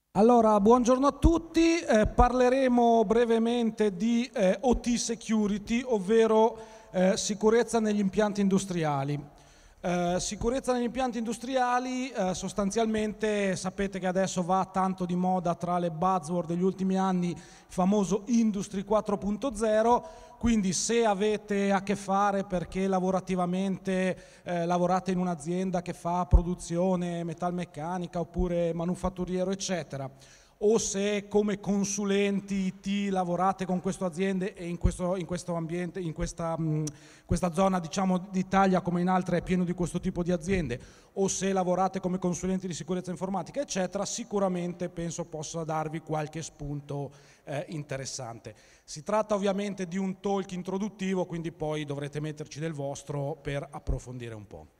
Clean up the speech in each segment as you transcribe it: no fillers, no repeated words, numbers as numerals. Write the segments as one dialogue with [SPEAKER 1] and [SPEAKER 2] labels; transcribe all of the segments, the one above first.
[SPEAKER 1] Allora, buongiorno a tutti. Parleremo brevemente di OT Security, ovvero sicurezza negli impianti industriali. Sicurezza negli impianti industriali, sostanzialmente sapete che adesso va tanto di moda tra le buzzword degli ultimi anni il famoso Industry 4.0, quindi se avete a che fare perché lavorativamente lavorate in un'azienda che fa produzione metalmeccanica oppure manufatturiero eccetera, o se come consulenti IT lavorate con queste aziende e in questo ambiente, questa zona diciamo d'Italia come in altre è pieno di questo tipo di aziende, o se lavorate come consulenti di sicurezza informatica eccetera, sicuramente penso possa darvi qualche spunto interessante. Si tratta ovviamente di un talk introduttivo, quindi poi dovrete metterci del vostro per approfondire un po'.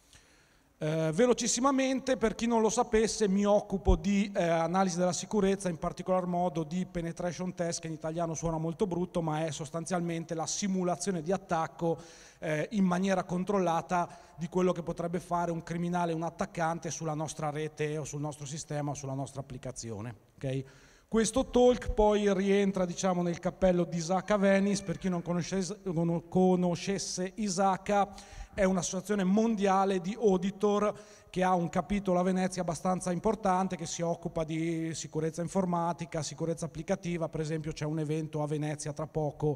[SPEAKER 1] Velocissimamente, per chi non lo sapesse, mi occupo di analisi della sicurezza, in particolar modo di penetration test, che in italiano suona molto brutto, ma è sostanzialmente la simulazione di attacco in maniera controllata di quello che potrebbe fare un criminale, un attaccante sulla nostra rete o sul nostro sistema o sulla nostra applicazione. Okay? Questo talk poi rientra diciamo, nel cappello di ISACA Venice. Per chi non conoscesse ISACA, è un'associazione mondiale di auditor che ha un capitolo a Venezia abbastanza importante, che si occupa di sicurezza informatica, sicurezza applicativa. Per esempio c'è un evento a Venezia tra poco,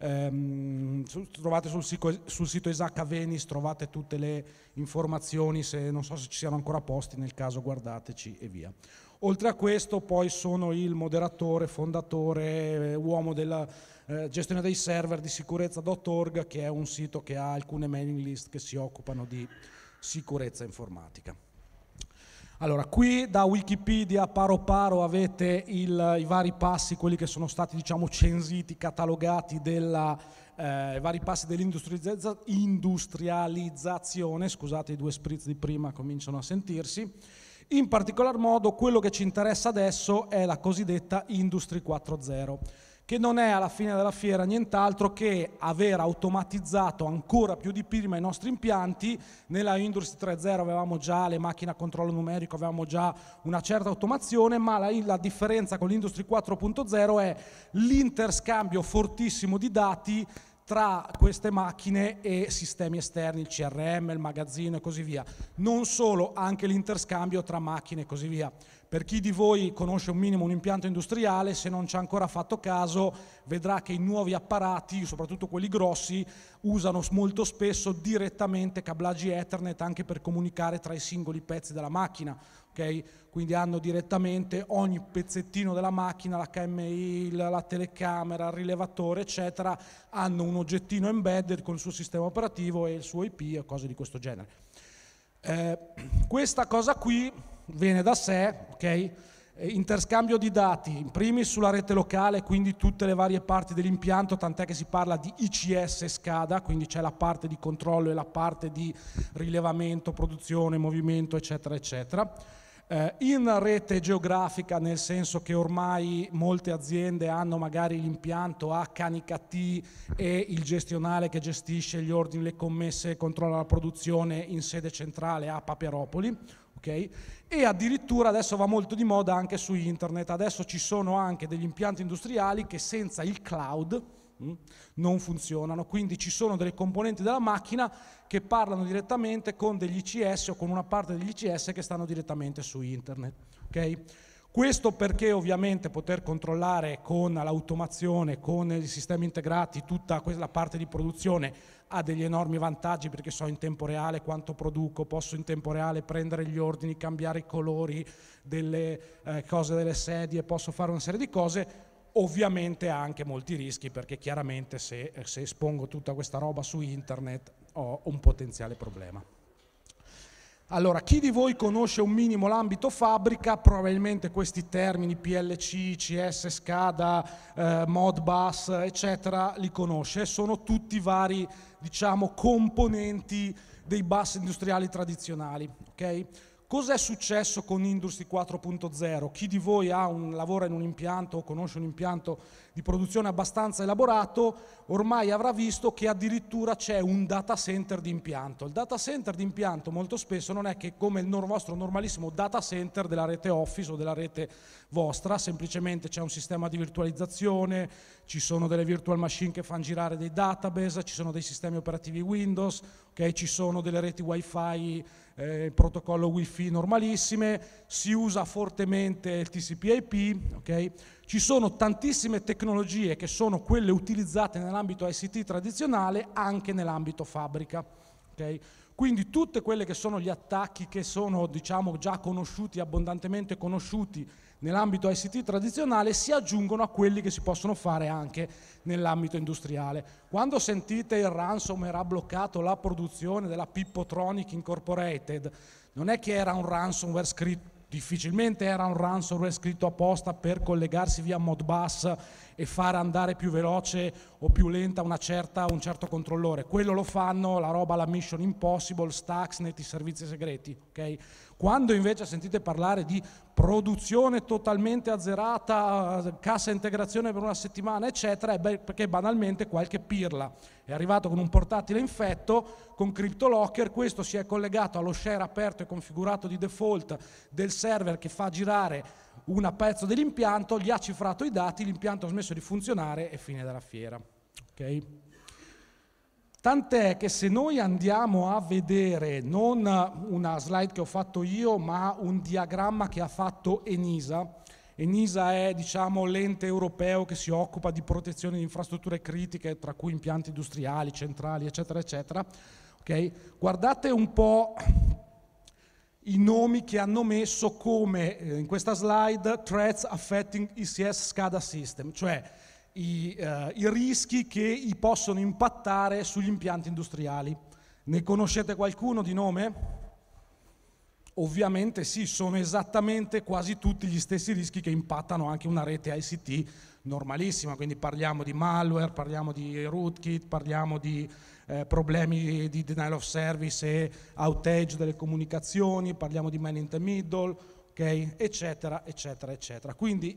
[SPEAKER 1] trovate sul sito ISACA Venice, trovate tutte le informazioni, non so se ci siano ancora posti, nel caso guardateci e via. Oltre a questo poi sono il moderatore, fondatore, uomo della gestione dei server di sicurezza.org, che è un sito che ha alcune mailing list che si occupano di sicurezza informatica. Allora, qui da Wikipedia paro paro avete i vari passi, quelli che sono stati diciamo censiti, catalogati i vari passi dell'industrializzazione, scusate i due spritz di prima cominciano a sentirsi. In particolar modo quello che ci interessa adesso è la cosiddetta Industry 4.0, che non è alla fine della fiera nient'altro che aver automatizzato ancora più di prima i nostri impianti. Nella Industry 3.0 avevamo già le macchine a controllo numerico, avevamo già una certa automazione, ma la differenza con l'Industry 4.0 è l'interscambio fortissimo di dati tra queste macchine e sistemi esterni, il CRM, il magazzino e così via. Non solo, anche l'interscambio tra macchine e così via. Per chi di voi conosce un minimo un impianto industriale, se non ci ha ancora fatto caso, vedrà che i nuovi apparati, soprattutto quelli grossi, usano molto spesso direttamente cablaggi Ethernet anche per comunicare tra i singoli pezzi della macchina. Okay? Quindi hanno direttamente ogni pezzettino della macchina, la HMI, la telecamera, il rilevatore, eccetera, hanno un oggettino embedded con il suo sistema operativo e il suo IP e cose di questo genere. Questa cosa qui viene da sé, ok? Interscambio di dati, in primis sulla rete locale, quindi tutte le varie parti dell'impianto, tant'è che si parla di ICS SCADA, quindi c'è la parte di controllo e la parte di rilevamento, produzione, movimento, eccetera, eccetera. In rete geografica, nel senso che ormai molte aziende hanno magari l'impianto a Canicattì e il gestionale che gestisce gli ordini, le commesse, controlla la produzione in sede centrale a Paperopoli. Okay? E addirittura adesso va molto di moda anche su internet, adesso ci sono anche degli impianti industriali che senza il cloud non funzionano, quindi ci sono delle componenti della macchina che parlano direttamente con degli ICS o con una parte degli ICS che stanno direttamente su internet. Okay? Questo perché ovviamente poter controllare con l'automazione, con i sistemi integrati, tutta quella parte di produzione ha degli enormi vantaggi, perché so in tempo reale quanto produco, posso in tempo reale prendere gli ordini, cambiare i colori delle cose delle sedie, posso fare una serie di cose. Ovviamente ha anche molti rischi, perché chiaramente se espongo tutta questa roba su internet ho un potenziale problema. Allora, chi di voi conosce un minimo l'ambito fabbrica, probabilmente questi termini PLC, ICS, SCADA, Modbus, eccetera, li conosce. Sono tutti vari, diciamo, componenti dei bus industriali tradizionali. Okay? Cos'è successo con Industry 4.0? Chi di voi lavora in un impianto o conosce un impianto di produzione abbastanza elaborato ormai avrà visto che addirittura c'è un data center di impianto. Il data center di impianto molto spesso non è che come il vostro normalissimo data center della rete Office o della rete vostra, semplicemente c'è un sistema di virtualizzazione, ci sono delle virtual machine che fanno girare dei database, ci sono dei sistemi operativi Windows, okay? Ci sono delle reti wifi, protocollo wifi normalissime, si usa fortemente il TCP/IP, okay? Ci sono tantissime tecnologie che sono quelle utilizzate nell'ambito ICT tradizionale anche nell'ambito fabbrica, okay? Quindi tutte quelle che sono gli attacchi che sono, diciamo, già conosciuti, abbondantemente conosciuti nell'ambito ICT tradizionale si aggiungono a quelli che si possono fare anche nell'ambito industriale. Quando sentite il ransomware ha bloccato la produzione della Pippotronic Incorporated, non è che era un ransomware scritto, difficilmente era un ransomware scritto apposta per collegarsi via Modbus e fare andare più veloce o più lenta un certo controllore. Quello lo fanno la roba alla Mission Impossible, Stuxnet, i servizi segreti. Okay? Quando invece sentite parlare di produzione totalmente azzerata, cassa integrazione per una settimana, eccetera, è perché banalmente qualche pirla è arrivato con un portatile infetto, con CryptoLocker, questo si è collegato allo share aperto e configurato di default del server che fa girare un pezzo dell'impianto, gli ha cifrato i dati, l'impianto ha smesso di funzionare e fine della fiera. Okay? Tant'è che se noi andiamo a vedere non una slide che ho fatto io, ma un diagramma che ha fatto ENISA. ENISA è, diciamo, l'ente europeo che si occupa di protezione di infrastrutture critiche, tra cui impianti industriali, centrali, eccetera, eccetera. Okay? Guardate un po' i nomi che hanno messo come, in questa slide, threats affecting ICS SCADA system, cioè i rischi che possono impattare sugli impianti industriali. Ne conoscete qualcuno di nome? Ovviamente sì, sono esattamente quasi tutti gli stessi rischi che impattano anche una rete ICT normalissima, quindi parliamo di malware, parliamo di rootkit, parliamo di problemi di denial of service e outage delle comunicazioni, parliamo di man in the middle, okay? Eccetera, eccetera, eccetera. Quindi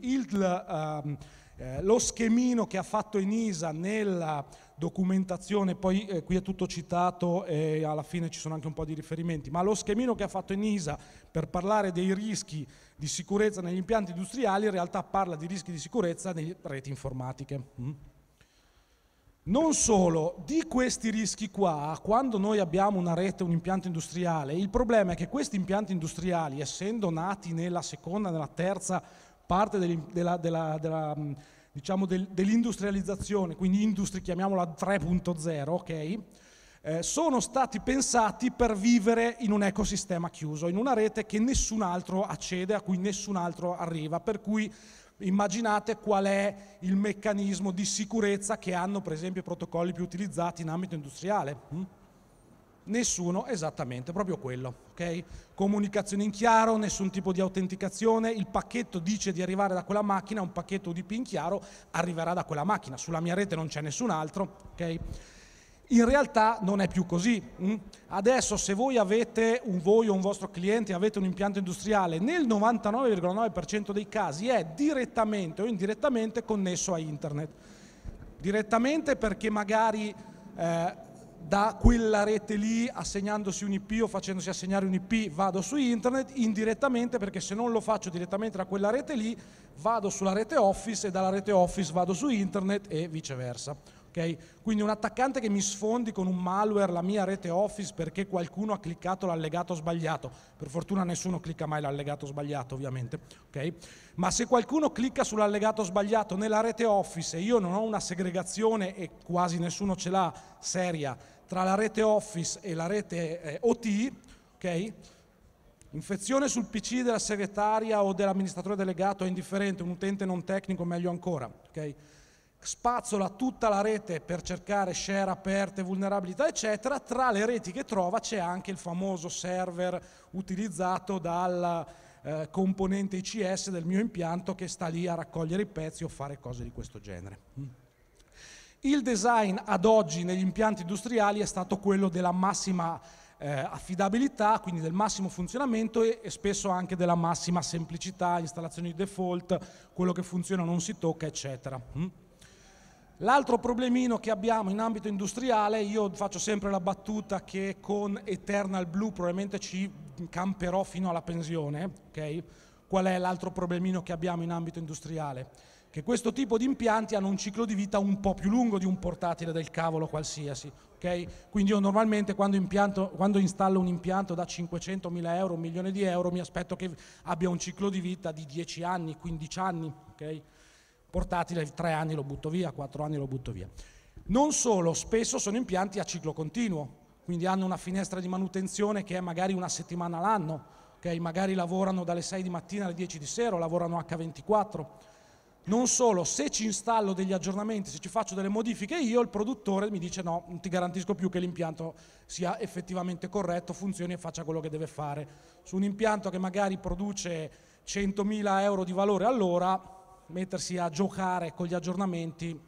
[SPEAKER 1] lo schemino che ha fatto ENISA nella documentazione, poi qui è tutto citato e alla fine ci sono anche un po' di riferimenti, ma lo schemino che ha fatto ENISA per parlare dei rischi di sicurezza negli impianti industriali in realtà parla di rischi di sicurezza nelle reti informatiche. Non solo, di questi rischi qua, quando noi abbiamo una rete, un impianto industriale, il problema è che questi impianti industriali, essendo nati nella seconda, nella terza parte dell'industrializzazione, quindi industry, chiamiamola 3.0, ok? Sono stati pensati per vivere in un ecosistema chiuso, in una rete che nessun altro accede, a cui nessun altro arriva, per cui immaginate qual è il meccanismo di sicurezza che hanno per esempio i protocolli più utilizzati in ambito industriale. Nessuno, esattamente, proprio quello. Okay? Comunicazione in chiaro, nessun tipo di autenticazione, il pacchetto dice di arrivare da quella macchina, un pacchetto UDP in chiaro arriverà da quella macchina, sulla mia rete non c'è nessun altro. Okay? In realtà non è più così. Adesso se voi o un vostro cliente avete un impianto industriale, nel 99,9% dei casi è direttamente o indirettamente connesso a internet. Direttamente perché magari da quella rete lì, assegnandosi un IP o facendosi assegnare un IP, vado su internet, indirettamente perché se non lo faccio direttamente da quella rete lì, vado sulla rete Office e dalla rete Office vado su internet e viceversa. Okay? Quindi un attaccante che mi sfondi con un malware la mia rete Office perché qualcuno ha cliccato l'allegato sbagliato, per fortuna nessuno clicca mai l'allegato sbagliato ovviamente, okay? Ma se qualcuno clicca sull'allegato sbagliato nella rete Office e io non ho una segregazione, e quasi nessuno ce l'ha, seria, tra la rete Office e la rete OT, ok? Infezione sul PC della segretaria o dell'amministratore delegato è indifferente, un utente non tecnico meglio ancora, ok? Spazzola tutta la rete per cercare share aperte, vulnerabilità eccetera, tra le reti che trova c'è anche il famoso server utilizzato dal componente ICS del mio impianto che sta lì a raccogliere i pezzi o fare cose di questo genere. Il design ad oggi negli impianti industriali è stato quello della massima affidabilità, quindi del massimo funzionamento e spesso anche della massima semplicità, installazioni di default, quello che funziona non si tocca, eccetera. L'altro problemino che abbiamo in ambito industriale, io faccio sempre la battuta che con Eternal Blue probabilmente ci camperò fino alla pensione, ok? Qual è l'altro problemino che abbiamo in ambito industriale? Che questo tipo di impianti hanno un ciclo di vita un po' più lungo di un portatile del cavolo qualsiasi, ok? Quindi io normalmente quando installo un impianto da 500.000 euro, 1 milione di euro, mi aspetto che abbia un ciclo di vita di 10 anni, 15 anni, ok? Portatile 3 anni lo butto via, 4 anni lo butto via. Non solo, spesso sono impianti a ciclo continuo, quindi hanno una finestra di manutenzione che è magari una settimana all'anno, okay? Magari lavorano dalle 6 di mattina alle 10 di sera, o lavorano H24. Non solo, se ci installo degli aggiornamenti, se ci faccio delle modifiche io, il produttore mi dice no, non ti garantisco più che l'impianto sia effettivamente corretto, funzioni e faccia quello che deve fare. Su un impianto che magari produce 100.000 euro di valore all'ora, mettersi a giocare con gli aggiornamenti,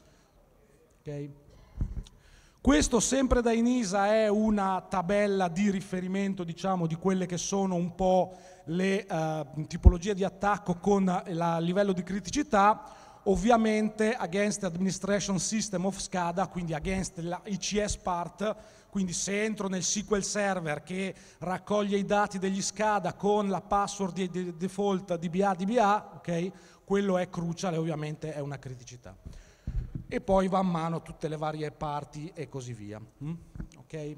[SPEAKER 1] ok? Questo sempre da Inisa è una tabella di riferimento, diciamo, di quelle che sono un po' le tipologie di attacco con il livello di criticità, ovviamente against the administration system of SCADA, quindi against la ICS part, quindi se entro nel SQL Server che raccoglie i dati degli SCADA con la password di default DBA, ok? Quello è crucial e ovviamente è una criticità. E poi va a mano tutte le varie parti e così via. Ok?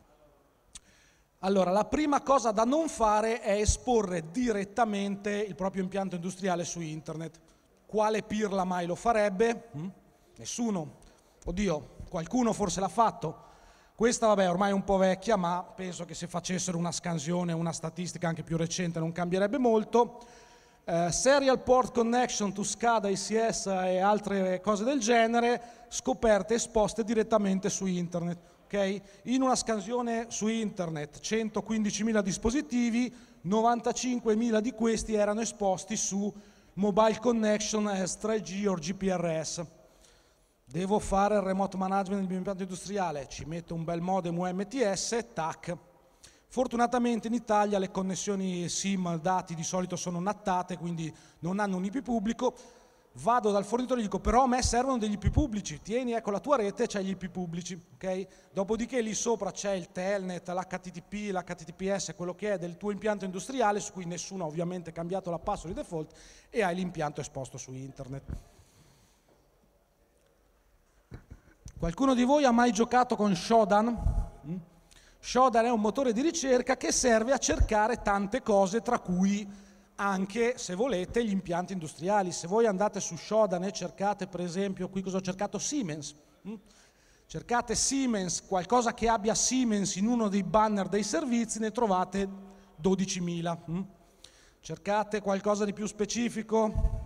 [SPEAKER 1] Allora, la prima cosa da non fare è esporre direttamente il proprio impianto industriale su internet. Quale pirla mai lo farebbe? Nessuno. Oddio, qualcuno forse l'ha fatto. Questa, vabbè, ormai è un po' vecchia, ma penso che se facessero una scansione, una statistica anche più recente non cambierebbe molto. Serial port connection to SCADA, ICS e altre cose del genere, scoperte esposte direttamente su internet. Okay? In una scansione su internet, 115.000 dispositivi, 95.000 di questi erano esposti su mobile connection as 3G o GPRS. Devo fare il remote management del mio impianto industriale, ci metto un bel modem UMTS, tac. Fortunatamente in Italia le connessioni SIM dati di solito sono nattate, quindi non hanno un IP pubblico. Vado dal fornitore e dico però a me servono degli IP pubblici, tieni ecco la tua rete, c'hai gli IP pubblici, ok? Dopodiché lì sopra c'è il Telnet, l'HTTP, l'HTTPS, quello che è del tuo impianto industriale, su cui nessuno ha ovviamente cambiato la password di default e hai l'impianto esposto su internet. Qualcuno di voi ha mai giocato con Shodan? Shodan è un motore di ricerca che serve a cercare tante cose, tra cui anche, se volete, gli impianti industriali. Se voi andate su Shodan e cercate, per esempio, qui cosa ho cercato? Siemens. Cercate Siemens, qualcosa che abbia Siemens in uno dei banner dei servizi, ne trovate 12.000. Cercate qualcosa di più specifico?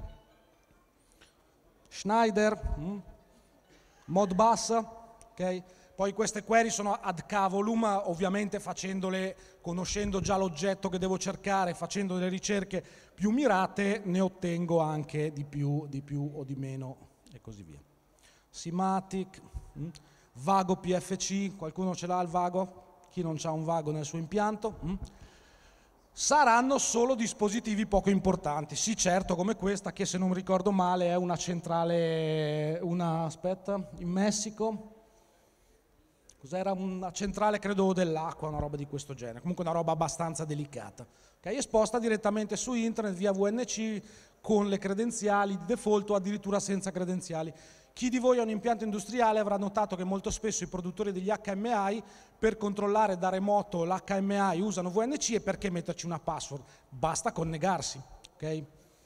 [SPEAKER 1] Schneider, Modbus, ok? Poi queste query sono ad cavolum, ovviamente conoscendo già l'oggetto che devo cercare, facendo delle ricerche più mirate, ne ottengo anche di più o di meno e così via. Simatic, Vago PFC, qualcuno ce l'ha il Vago? Chi non ha un Vago nel suo impianto? Saranno solo dispositivi poco importanti, sì certo come questa che se non mi ricordo male è una centrale, in Messico. Cos'era? Una centrale, credo, dell'acqua, una roba di questo genere. Comunque una roba abbastanza delicata. Okay? Esposta direttamente su internet via VNC con le credenziali di default o addirittura senza credenziali. Chi di voi ha un impianto industriale avrà notato che molto spesso i produttori degli HMI per controllare da remoto l'HMI usano VNC e perché metterci una password? Basta connegarsi. Okay?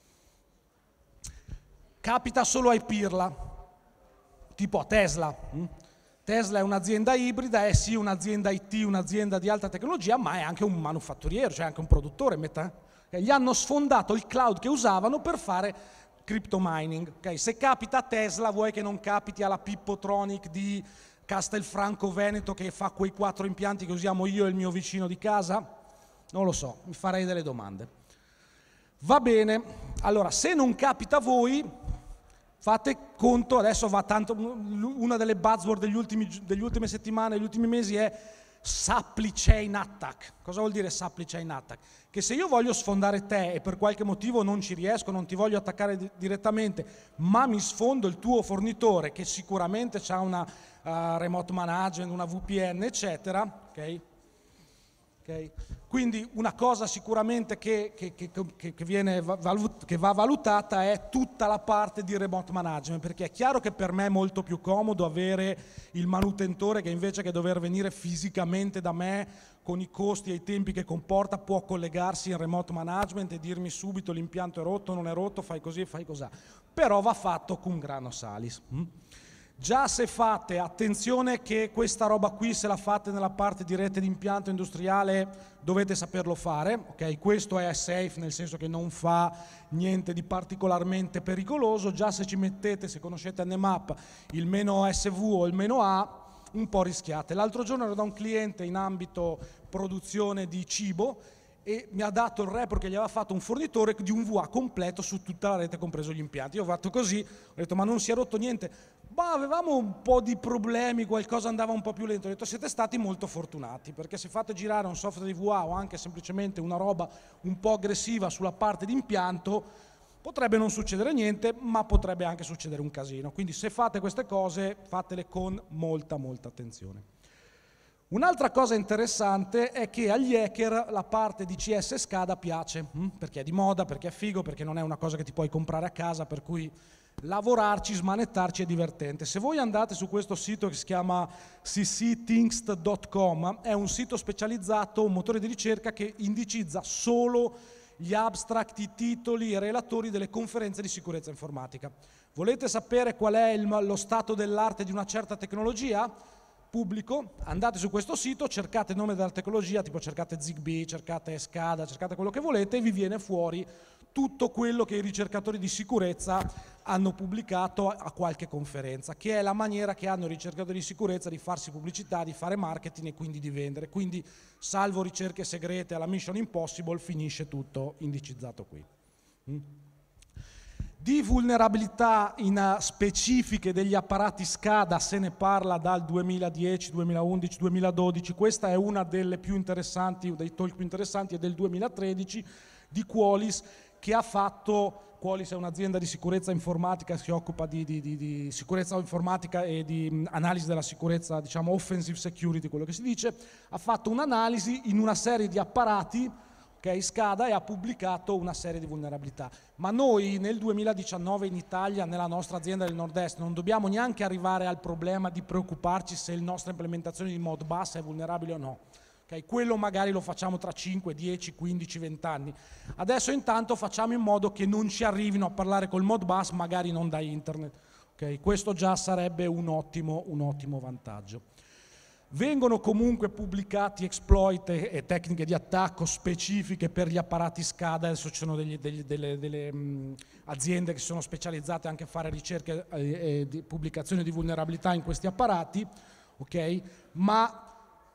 [SPEAKER 1] Capita solo ai pirla, tipo a Tesla. Tesla è un'azienda ibrida, è sì un'azienda IT, un'azienda di alta tecnologia, ma è anche un manufatturiero, cioè anche un produttore. Gli hanno sfondato il cloud che usavano per fare crypto mining. Okay? Se capita a Tesla, vuoi che non capiti alla Pippotronic di Castelfranco Veneto che fa quei 4 impianti che usiamo io e il mio vicino di casa? Non lo so, mi farei delle domande. Va bene, allora se non capita a voi, fate conto, adesso va tanto, una delle buzzword delle ultime settimane, degli ultimi mesi è supply chain attack. Cosa vuol dire supply chain attack? Che se io voglio sfondare te e per qualche motivo non ci riesco, non ti voglio attaccare direttamente, ma mi sfondo il tuo fornitore che sicuramente ha una remote management, una VPN, eccetera, ok? Okay. Quindi una cosa sicuramente che va valutata è tutta la parte di remote management, perché è chiaro che per me è molto più comodo avere il manutentore che invece che dover venire fisicamente da me con i costi e i tempi che comporta può collegarsi in remote management e dirmi subito l'impianto è rotto, non è rotto, fai così e fai così. Però va fatto cum grano salis. Già se fate, attenzione che questa roba qui se la fate nella parte di rete di impianto industriale dovete saperlo fare, ok? Questo è safe nel senso che non fa niente di particolarmente pericoloso, già se ci mettete, se conoscete Nmap, il -SV o il -A, un po' rischiate. L'altro giorno ero da un cliente in ambito produzione di cibo e mi ha dato il report che gli aveva fatto un fornitore di un VA completo su tutta la rete, compreso gli impianti. Io ho fatto così, ho detto ma non si è rotto niente? Ma avevamo un po' di problemi, qualcosa andava un po' più lento. Ho detto siete stati molto fortunati, perché se fate girare un software di VA o anche semplicemente una roba un po' aggressiva sulla parte di impianto, potrebbe non succedere niente, ma potrebbe anche succedere un casino. Quindi se fate queste cose, fatele con molta attenzione. Un'altra cosa interessante è che agli hacker la parte di CS SCADA piace, perché è di moda, perché è figo, perché non è una cosa che ti puoi comprare a casa, per cui lavorarci, smanettarci è divertente. Se voi andate su questo sito che si chiama ccthings.com, è un sito specializzato, un motore di ricerca che indicizza solo gli abstract, i titoli e i relatori delle conferenze di sicurezza informatica. Volete sapere qual è lo stato dell'arte di una certa tecnologia? Pubblico, andate su questo sito, cercate il nome della tecnologia, tipo cercate Zigbee, cercate SCADA, cercate quello che volete e vi viene fuori tutto quello che i ricercatori di sicurezza hanno pubblicato a qualche conferenza, che è la maniera che hanno i ricercatori di sicurezza di farsi pubblicità, di fare marketing e quindi di vendere. Quindi, salvo ricerche segrete alla Mission Impossible, finisce tutto indicizzato qui. Di vulnerabilità specifiche degli apparati SCADA se ne parla dal 2010, 2011, 2012, questa è una delle più interessanti, dei talk più interessanti, è del 2013 di Qualys, che ha fatto, Qualys è un'azienda di sicurezza informatica, si occupa di sicurezza informatica e di analisi della sicurezza, diciamo offensive security, quello che si dice, ha fatto un'analisi in una serie di apparati, okay, SCADA, e ha pubblicato una serie di vulnerabilità. Ma noi nel 2019 in Italia, nella nostra azienda del Nord-Est, non dobbiamo neanche arrivare al problema di preoccuparci se la nostra implementazione di Modbus è vulnerabile o no. Okay, quello magari lo facciamo tra 5, 10, 15, 20 anni. Adesso intanto facciamo in modo che non ci arrivino a parlare col Modbus, magari non da internet. Okay, questo già sarebbe un ottimo vantaggio. Vengono comunque pubblicati exploit e tecniche di attacco specifiche per gli apparati SCADA, adesso ci sono delle aziende che sono specializzate anche a fare ricerche e di pubblicazione di vulnerabilità in questi apparati, ok? Ma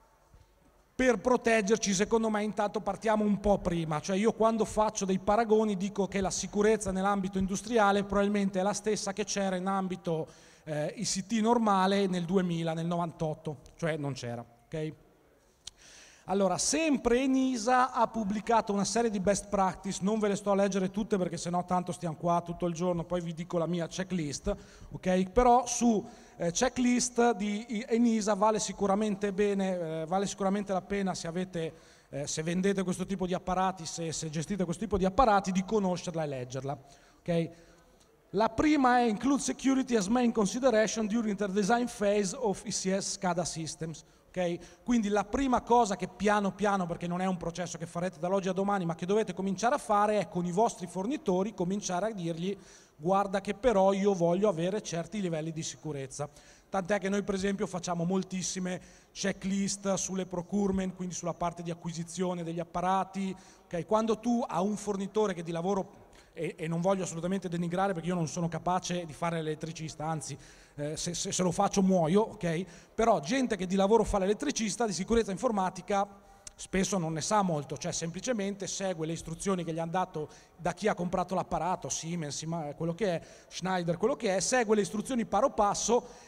[SPEAKER 1] per proteggerci, secondo me, intanto partiamo un po' prima, cioè io quando faccio dei paragoni dico che la sicurezza nell'ambito industriale probabilmente è la stessa che c'era in ambito ICT normale nel 2000, nel 98, cioè non c'era, ok? Allora, sempre ENISA ha pubblicato una serie di best practice, non ve le sto a leggere tutte perché sennò tanto stiamo qua tutto il giorno, poi vi dico la mia checklist, ok? Però su checklist di ENISA vale sicuramente bene, vale sicuramente la pena se avete, se vendete questo tipo di apparati, se gestite questo tipo di apparati, di conoscerla e leggerla, ok? La prima è include security as main consideration during the design phase of ECS SCADA systems. Okay? Quindi la prima cosa che piano piano, perché non è un processo che farete dall'oggi a domani, ma che dovete cominciare a fare è con i vostri fornitori cominciare a dirgli guarda che però io voglio avere certi livelli di sicurezza. Tant'è che noi per esempio facciamo moltissime checklist sulle procurement, quindi sulla parte di acquisizione degli apparati. Okay? Quando tu hai un fornitore che di lavoro e non voglio assolutamente denigrare perché io non sono capace di fare l'elettricista, anzi se lo faccio muoio, ok? Però gente che di lavoro fa l'elettricista, di sicurezza informatica spesso non ne sa molto, cioè semplicemente segue le istruzioni che gli hanno dato da chi ha comprato l'apparato, Siemens, quello che è, Schneider, quello che è, segue le istruzioni paro passo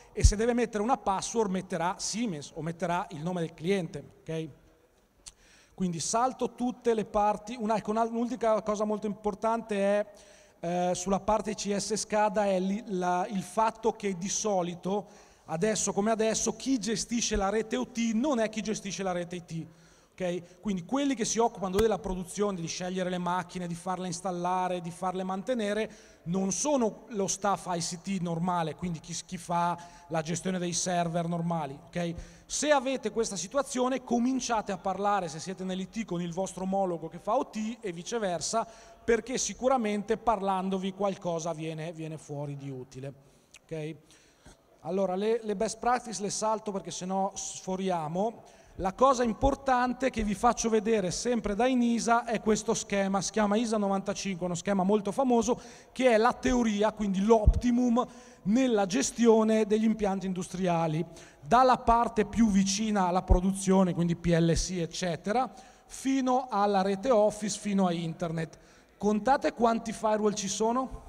[SPEAKER 1] e se deve mettere una password metterà Siemens o metterà il nome del cliente, ok? Quindi salto tutte le parti. Un'ultima cosa molto importante è sulla parte ICS SCADA è il fatto che di solito, adesso come adesso, chi gestisce la rete OT non è chi gestisce la rete IT. Okay? Quindi quelli che si occupano della produzione, di scegliere le macchine, di farle installare, di farle mantenere, non sono lo staff ICT normale, quindi chi fa la gestione dei server normali. Okay? Se avete questa situazione, cominciate a parlare, se siete nell'IT, con il vostro omologo che fa OT e viceversa, perché sicuramente parlandovi qualcosa viene fuori di utile. Okay? Allora, le best practice le salto perché sennò sforiamo. La cosa importante che vi faccio vedere sempre da INISA è questo schema, si chiama ISA 95, uno schema molto famoso, che è la teoria, quindi l'optimum nella gestione degli impianti industriali, dalla parte più vicina alla produzione, quindi PLC eccetera, fino alla rete Office, fino a Internet. Contate quanti firewall ci sono?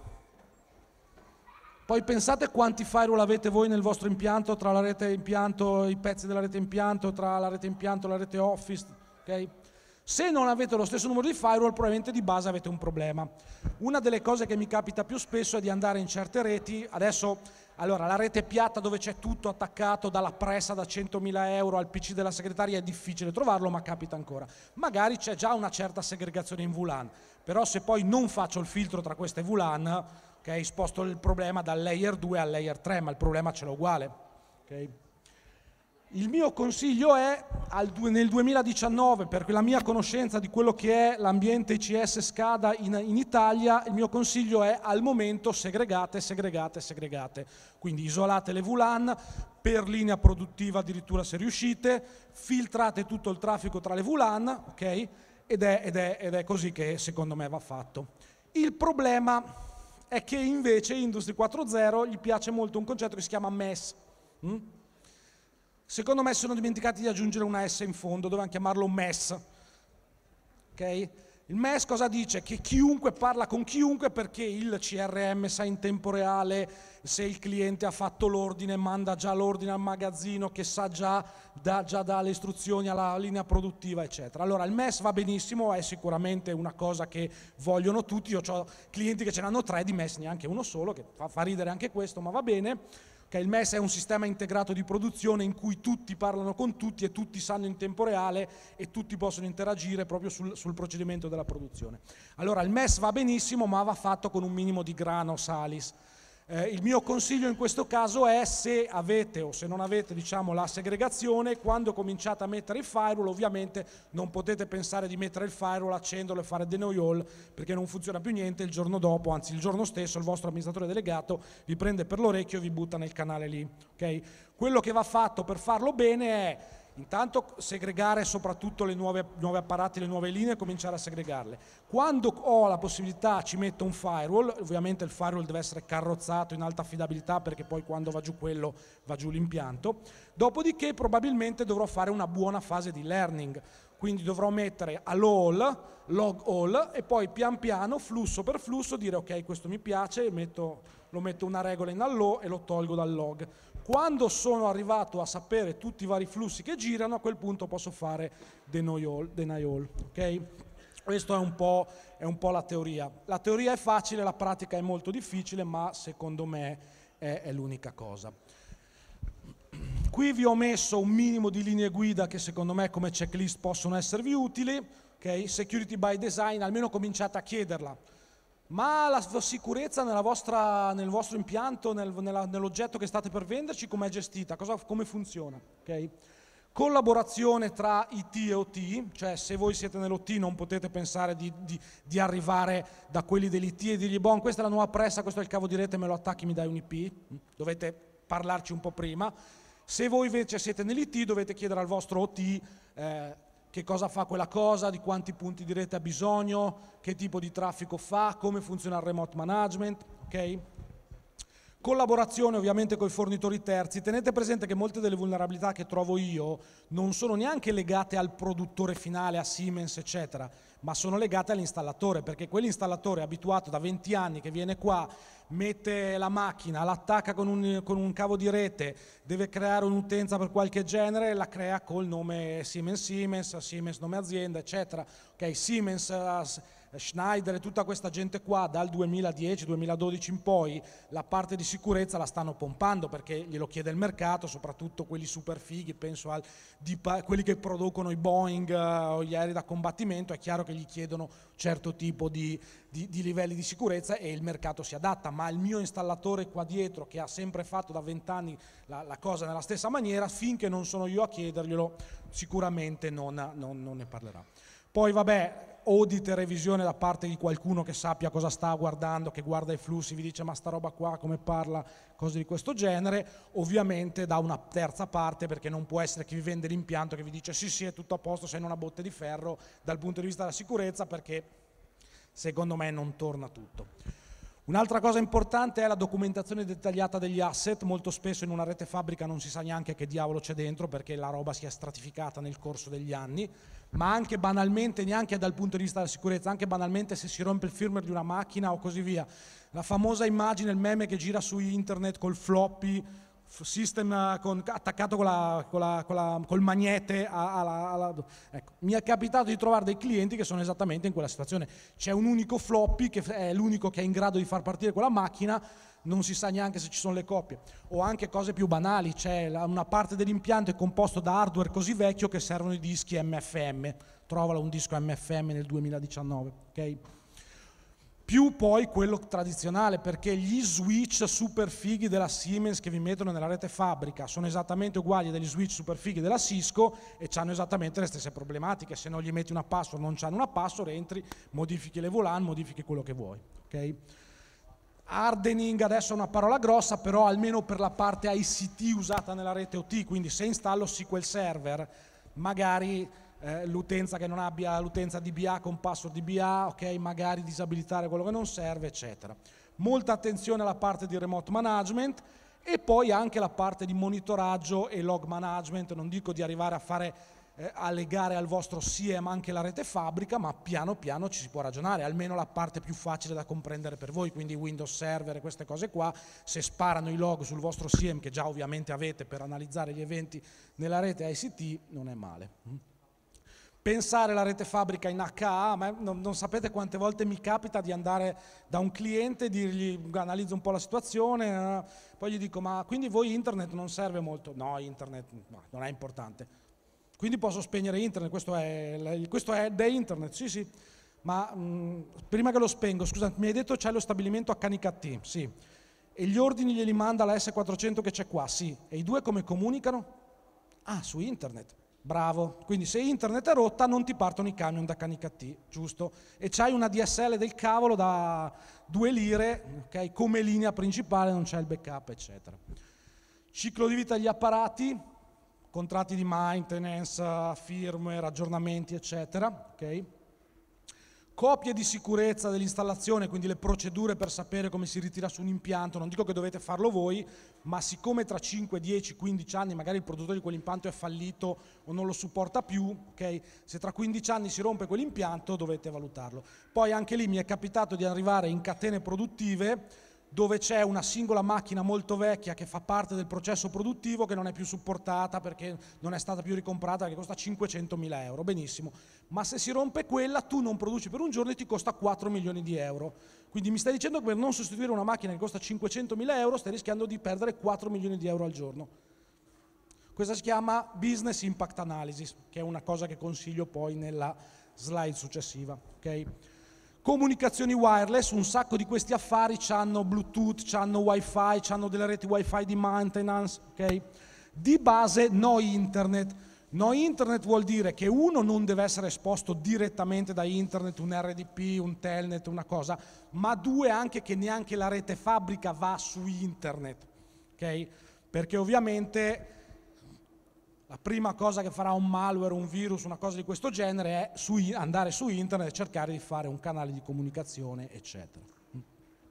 [SPEAKER 1] Poi pensate quanti firewall avete voi nel vostro impianto, tra la rete impianto, i pezzi della rete impianto, tra la rete impianto e la rete Office. Okay? Se non avete lo stesso numero di firewall, probabilmente di base avete un problema. Una delle cose che mi capita più spesso è di andare in certe reti, adesso, allora, la rete piatta dove c'è tutto attaccato, dalla pressa da 100.000 euro al PC della segretaria, è difficile trovarlo, ma capita ancora. Magari c'è già una certa segregazione in VLAN, però se poi non faccio il filtro tra queste VLAN, okay, sposto il problema dal layer 2 al layer 3, ma il problema ce l'ho uguale. Okay? Il mio consiglio è, nel 2019, per la mia conoscenza di quello che è l'ambiente ICS SCADA in Italia, il mio consiglio è al momento segregate. Quindi isolate le VLAN, per linea produttiva addirittura se riuscite, filtrate tutto il traffico tra le VLAN, okay? ed è così che secondo me va fatto. Il problema è che invece Industry 4.0 gli piace molto un concetto che si chiama MES. Secondo me si sono dimenticati di aggiungere una S in fondo, dovevano chiamarlo MES. Okay? Il MES cosa dice? Che chiunque parla con chiunque perché il CRM sa in tempo reale se il cliente ha fatto l'ordine, manda già l'ordine al magazzino, che sa già dà le istruzioni alla linea produttiva, eccetera. Allora il MES va benissimo, è sicuramente una cosa che vogliono tutti. Io ho clienti che ce n'hanno 3 di MES, neanche uno solo, che fa ridere anche questo, ma va bene. Il MES è un sistema integrato di produzione in cui tutti parlano con tutti e tutti sanno in tempo reale e tutti possono interagire proprio sul procedimento della produzione. Allora il MES va benissimo, ma va fatto con un minimo di grano salis. Il mio consiglio in questo caso è, se avete o se non avete, diciamo, la segregazione, quando cominciate a mettere il firewall, ovviamente non potete pensare di mettere il firewall, accenderlo e fare deny all, perché non funziona più niente. Il giorno dopo, anzi il giorno stesso, il vostro amministratore delegato vi prende per l'orecchio e vi butta nel canale lì. Okay? Quello che va fatto per farlo bene è intanto segregare soprattutto le nuove apparati, le nuove linee, e cominciare a segregarle. Quando ho la possibilità ci metto un firewall, ovviamente il firewall deve essere carrozzato in alta affidabilità, perché poi quando va giù quello va giù l'impianto. Dopodiché probabilmente dovrò fare una buona fase di learning, quindi dovrò mettere all, log all, e poi pian piano, flusso per flusso, dire ok, questo mi piace, lo metto una regola in allo e lo tolgo dal log. Quando sono arrivato a sapere tutti i vari flussi che girano, a quel punto posso fare deny all. Okay? Questa è un po' la teoria. La teoria è facile, la pratica è molto difficile, ma secondo me è l'unica cosa. Qui vi ho messo un minimo di linee guida che secondo me come checklist possono esservi utili. Okay? Security by design, almeno cominciate a chiederla. Ma la sicurezza nel vostro impianto, nell'oggetto che state per venderci, com'è gestita? Come funziona? Okay? Collaborazione tra IT e OT, cioè se voi siete nell'OT non potete pensare di arrivare da quelli dell'IT e dirgli bon, questa è la nuova pressa, questo è il cavo di rete, me lo attacchi, mi dai un IP. Dovete parlarci un po' prima. Se voi invece siete nell'IT dovete chiedere al vostro OT che cosa fa quella cosa, di quanti punti di rete ha bisogno, che tipo di traffico fa, come funziona il remote management, ok? Collaborazione ovviamente con i fornitori terzi. Tenete presente che molte delle vulnerabilità che trovo io non sono neanche legate al produttore finale, a Siemens eccetera, ma sono legate all'installatore, perché quell'installatore è abituato da 20 anni che viene qua, mette la macchina, l'attacca con un cavo di rete, deve creare un'utenza per qualche genere, la crea col nome Siemens nome azienda eccetera. Ok, Siemens, Schneider e tutta questa gente qua dal 2010-2012 in poi la parte di sicurezza la stanno pompando perché glielo chiede il mercato, soprattutto quelli super fighi, penso quelli che producono i Boeing o gli aerei da combattimento, è chiaro che gli chiedono certo tipo di livelli di sicurezza e il mercato si adatta, ma il mio installatore qua dietro che ha sempre fatto da 20 anni la cosa nella stessa maniera, finché non sono io a chiederglielo sicuramente non ne parlerà. Poi vabbè, audit e revisione da parte di qualcuno che sappia cosa sta guardando, che guarda i flussi, vi dice ma sta roba qua come parla, cose di questo genere, ovviamente da una terza parte, perché non può essere chi vi vende l'impianto che vi dice sì è tutto a posto, sei in una botte di ferro dal punto di vista della sicurezza, perché secondo me non torna tutto. Un'altra cosa importante è la documentazione dettagliata degli asset. Molto spesso in una rete fabbrica non si sa neanche che diavolo c'è dentro perché la roba si è stratificata nel corso degli anni, ma anche banalmente, neanche dal punto di vista della sicurezza, anche banalmente se si rompe il firmware di una macchina o così via. La famosa immagine, il meme che gira su internet col floppy system attaccato col magnete ecco, mi è capitato di trovare dei clienti che sono esattamente in quella situazione. C'è un unico floppy che è l'unico che è in grado di far partire quella macchina, non si sa neanche se ci sono le coppie, o anche cose più banali, c'è una parte dell'impianto è composto da hardware così vecchio che servono i dischi MFM, trovala un disco MFM nel 2019, ok? Più poi quello tradizionale, perché gli switch super fighi della Siemens che vi mettono nella rete fabbrica sono esattamente uguali degli switch super fighi della Cisco e hanno esattamente le stesse problematiche. Se non gli metti una password, non c'hanno una password, entri, modifichi le VLAN, modifichi quello che vuoi. Okay? Hardening adesso è una parola grossa, però almeno per la parte ICT usata nella rete OT, quindi se installo SQL Server, magari l'utenza che non abbia l'utenza DBA con password DBA, ok, magari disabilitare quello che non serve, eccetera. Molta attenzione alla parte di remote management e poi anche la parte di monitoraggio e log management. Non dico di arrivare a fare a legare al vostro SIEM anche la rete fabbrica, ma piano piano ci si può ragionare, almeno la parte più facile da comprendere per voi, quindi Windows Server e queste cose qua, se sparano i log sul vostro SIEM che già ovviamente avete per analizzare gli eventi nella rete ICT, non è male. Pensare la rete fabbrica in HA, ma non sapete quante volte mi capita di andare da un cliente e dirgli analizzo un po' la situazione, poi gli dico ma quindi voi internet non serve molto? No, internet no, non è importante. Quindi posso spegnere internet, questo è da internet, sì, ma prima che lo spengo, scusa, mi hai detto c'è lo stabilimento HNKT, sì, e gli ordini glieli manda la S400 che c'è qua, sì, e i due come comunicano? Ah, su internet. Bravo, quindi se internet è rotta non ti partono i camion da HNKT, giusto? E c'hai una DSL del cavolo da 2 lire, ok? Come linea principale, non c'è il backup, eccetera. Ciclo di vita degli apparati, contratti di maintenance, firmware, aggiornamenti, eccetera, ok? Copie di sicurezza dell'installazione, quindi le procedure per sapere come si ritira su un impianto, non dico che dovete farlo voi, ma siccome tra 5, 10, 15 anni magari il produttore di quell'impianto è fallito o non lo supporta più, okay? Se tra 15 anni si rompe quell'impianto dovete valutarlo. Poi anche lì mi è capitato di arrivare in catene produttive dove c'è una singola macchina molto vecchia che fa parte del processo produttivo che non è più supportata perché non è stata più ricomprata, che costa 500.000 euro, benissimo, ma se si rompe quella tu non produci per un giorno e ti costa 4 milioni di euro. Quindi mi stai dicendo che per non sostituire una macchina che costa 500.000 euro stai rischiando di perdere 4 milioni di euro al giorno. Questa si chiama Business Impact Analysis, che è una cosa che consiglio poi nella slide successiva. Okay? Comunicazioni wireless, un sacco di questi affari hanno Bluetooth, hanno Wi-Fi, hanno delle reti Wi-Fi di maintenance, ok? Di base no internet. No internet vuol dire che uno non deve essere esposto direttamente da internet, un RDP, un telnet, una cosa, ma due anche che neanche la rete fabbrica va su internet, ok? Perché ovviamente la prima cosa che farà un malware, un virus, una cosa di questo genere è andare su internet e cercare di fare un canale di comunicazione, eccetera.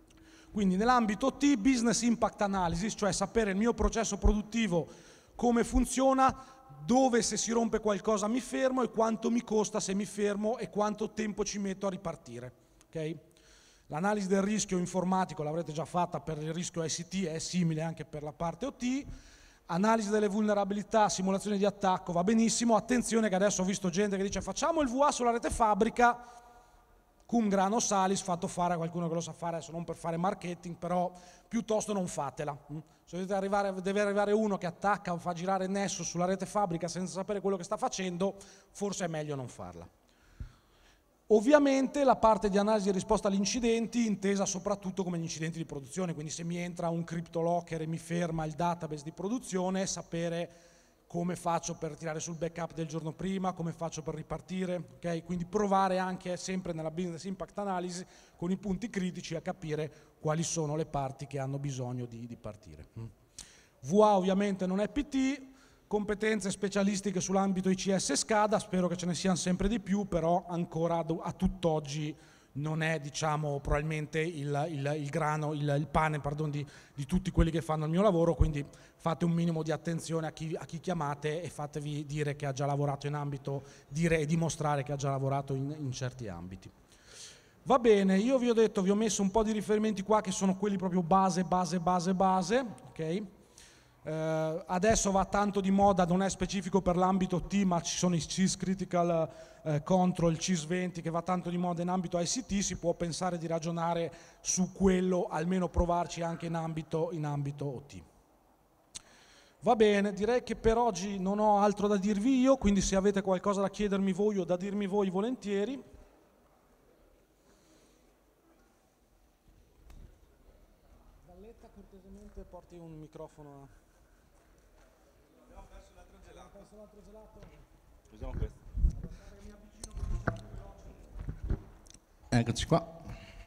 [SPEAKER 1] Quindi nell'ambito T, Business Impact Analysis, cioè sapere il mio processo produttivo come funziona, dove se si rompe qualcosa mi fermo e quanto mi costa se mi fermo e quanto tempo ci metto a ripartire. Okay? L'analisi del rischio informatico l'avrete già fatta per il rischio ICT, è simile anche per la parte OT. Analisi delle vulnerabilità, simulazione di attacco, va benissimo. Attenzione che adesso ho visto gente che dice facciamo il VA sulla rete fabbrica, cum grano salis, fatto fare a qualcuno che lo sa fare, adesso non per fare marketing, però piuttosto non fatela. Se deve arrivare uno che attacca o fa girare il Nessus sulla rete fabbrica senza sapere quello che sta facendo, forse è meglio non farla. Ovviamente la parte di analisi e risposta agli incidenti, intesa soprattutto come gli incidenti di produzione, quindi se mi entra un CryptoLocker e mi ferma il database di produzione, sapere come faccio per tirare sul backup del giorno prima, come faccio per ripartire, okay? Quindi provare anche sempre nella Business Impact Analysis con i punti critici a capire quali sono le parti che hanno bisogno di partire. VA ovviamente non è PT, competenze specialistiche sull'ambito ICS e SCADA, spero che ce ne siano sempre di più, però ancora a tutt'oggi non è, diciamo, probabilmente il pane di tutti quelli che fanno il mio lavoro, quindi fate un minimo di attenzione a chi chiamate e fatevi dire che ha già lavorato in ambito, dire e dimostrare che ha già lavorato in certi ambiti. Va bene, io vi ho detto, vi ho messo un po' di riferimenti qua che sono quelli proprio base, ok? Adesso va tanto di moda, non è specifico per l'ambito T, ma ci sono i CIS Critical Control, CIS 20 che va tanto di moda in ambito ICT, si può pensare di ragionare su quello, almeno provarci anche in ambito OT. Va bene, direi che per oggi non ho altro da dirvi io, quindi se avete qualcosa da chiedermi voi o da dirmi voi volentieri. Valletta, cortesemente porti un microfono. Abbiamo perso l'altro gelato.
[SPEAKER 2] Usiamo questo. Eccoci qua.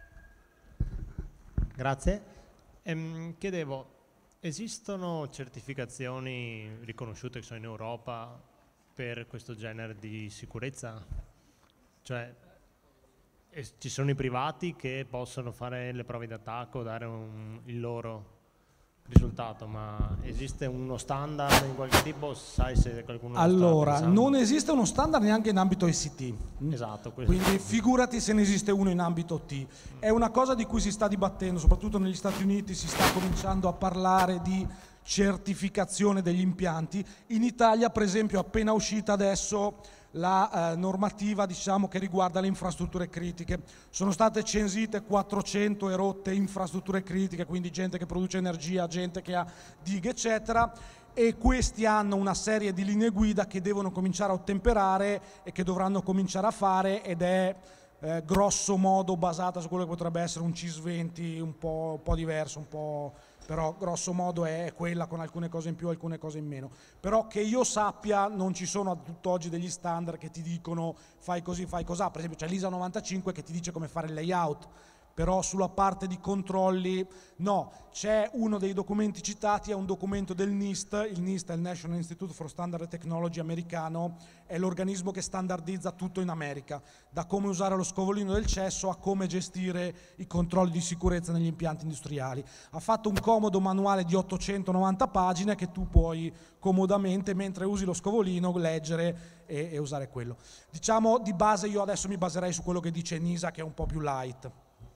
[SPEAKER 3] Grazie. Chiedevo, esistono certificazioni riconosciute che sono in Europa per questo genere di sicurezza? Cioè, ci sono i privati che possono fare le prove d'attacco, dare il loro risultato, ma esiste uno standard di qualche tipo? Sai se qualcuno
[SPEAKER 1] allora, non esiste uno standard neanche in ambito ICT.
[SPEAKER 3] Esatto.
[SPEAKER 1] Quindi figurati se ne esiste uno in ambito OT. È una cosa di cui si sta dibattendo, soprattutto negli Stati Uniti si sta cominciando a parlare di certificazione degli impianti. In Italia, per esempio, è appena uscita adesso la normativa, diciamo, che riguarda le infrastrutture critiche. Sono state censite 400 e rotte infrastrutture critiche, quindi gente che produce energia, gente che ha dighe, eccetera, e questi hanno una serie di linee guida che devono cominciare a ottemperare e che dovranno cominciare a fare, ed è grosso modo basata su quello che potrebbe essere un CIS 20 un po' diverso, però grosso modo è quella, con alcune cose in più, alcune cose in meno. Però che io sappia non ci sono a tutt'oggi degli standard che ti dicono fai così, fai cosà. Per esempio c'è l'ISA 95 che ti dice come fare il layout, però sulla parte di controlli no. C'è uno dei documenti citati, è un documento del NIST. Il NIST è il National Institute for Standard and Technology americano, è l'organismo che standardizza tutto in America, da come usare lo scovolino del cesso a come gestire i controlli di sicurezza negli impianti industriali. Ha fatto un comodo manuale di 890 pagine che tu puoi comodamente, mentre usi lo scovolino, leggere e usare quello. Diciamo di base io adesso mi baserei su quello che dice NISA, che è un po' più light.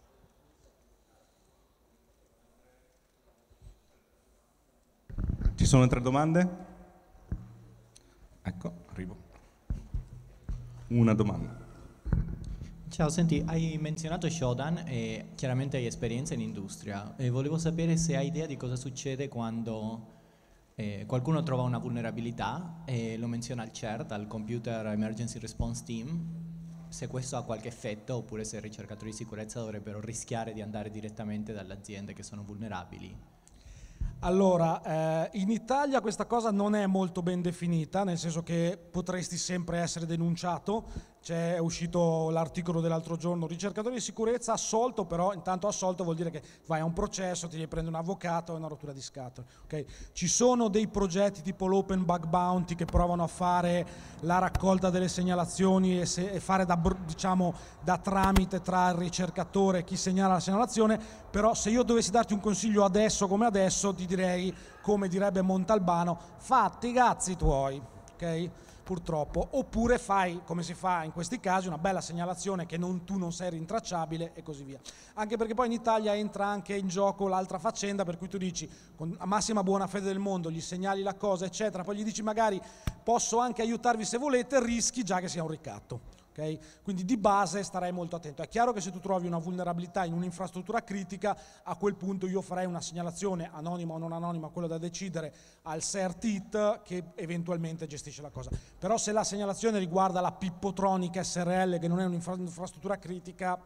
[SPEAKER 2] Ci sono altre domande? Ecco, arrivo. Una domanda.
[SPEAKER 4] Ciao, senti, hai menzionato Shodan e chiaramente hai esperienza in industria e volevo sapere se hai idea di cosa succede quando qualcuno trova una vulnerabilità e lo menziona al CERT, al Computer Emergency Response Team, se questo ha qualche effetto oppure se i ricercatori di sicurezza dovrebbero rischiare di andare direttamente dalle aziende che sono vulnerabili.
[SPEAKER 1] Allora, in Italia questa cosa non è molto ben definita, nel senso che potresti sempre essere denunciato. è uscito l'articolo dell'altro giorno, ricercatore di sicurezza assolto, però intanto assolto vuol dire che vai a un processo, ti devi prendere un avvocato, è una rottura di scatole. Okay? Ci sono dei progetti tipo l'Open Bug Bounty che provano a fare la raccolta delle segnalazioni e fare da tramite tra il ricercatore e chi segnala la segnalazione, però se io dovessi darti un consiglio adesso come adesso ti direi, come direbbe Montalbano, fatti i cazzi tuoi, ok? Purtroppo, oppure fai, come si fa in questi casi, una bella segnalazione che tu non sei rintracciabile e così via. Anche perché poi in Italia entra anche in gioco l'altra faccenda, per cui tu dici, con la massima buona fede del mondo, gli segnali la cosa, eccetera, poi gli dici magari posso anche aiutarvi se volete, rischi già che sia un ricatto. Okay? Quindi di base starei molto attento. È chiaro che se tu trovi una vulnerabilità in un'infrastruttura critica, a quel punto io farei una segnalazione, anonima o non anonima, quello da decidere, al CERT-IT che eventualmente gestisce la cosa. Però se la segnalazione riguarda la Pippotronica SRL, che non è un'infrastruttura critica,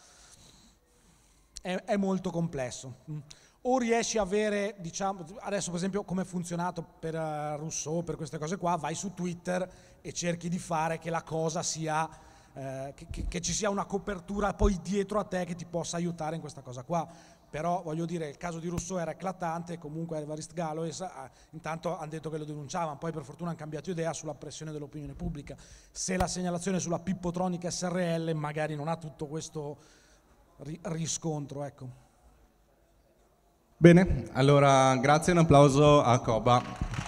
[SPEAKER 1] è molto complesso. O riesci a avere, diciamo, adesso per esempio come è funzionato per Rousseau, per queste cose qua, vai su Twitter e cerchi di fare che la cosa sia, che ci sia una copertura poi dietro a te che ti possa aiutare in questa cosa qua. Però voglio dire, il caso di Rousseau era eclatante, comunque Evarist Galois, intanto hanno detto che lo denunciavano, poi per fortuna hanno cambiato idea sulla pressione dell'opinione pubblica. Se la segnalazione sulla Pippotronica SRL magari non ha tutto questo riscontro, ecco.
[SPEAKER 2] Bene, allora grazie e un applauso a Coba.